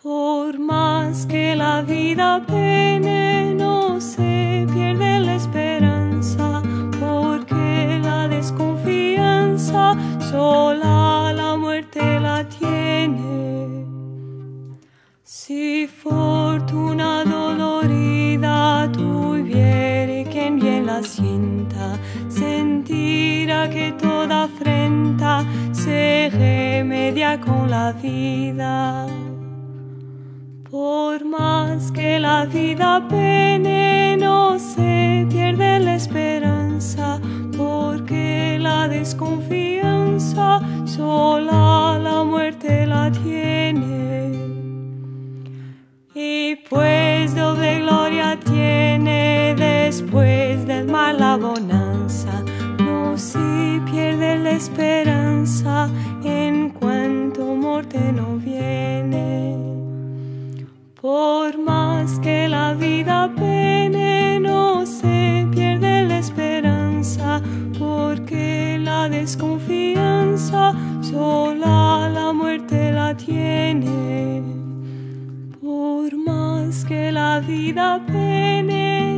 Por más que la vida pene, no se pierde la esperanza, porque la desconfianza sola la muerte la tiene. Si fortuna dolorida tuviere quien bien la sienta, sentirá que toda afrenta se remedia con la vida. Por más que la vida pene, no se pierde la esperanza, porque la desconfianza sola la muerte la tiene. Y pues doble gloria tiene después del mal la bonanza, no se pierde la esperanza en cuanto muerte no viene. Por más que la vida pene, no se pierde la esperanza, porque la desconfianza sola la muerte la tiene. Por más que la vida pene,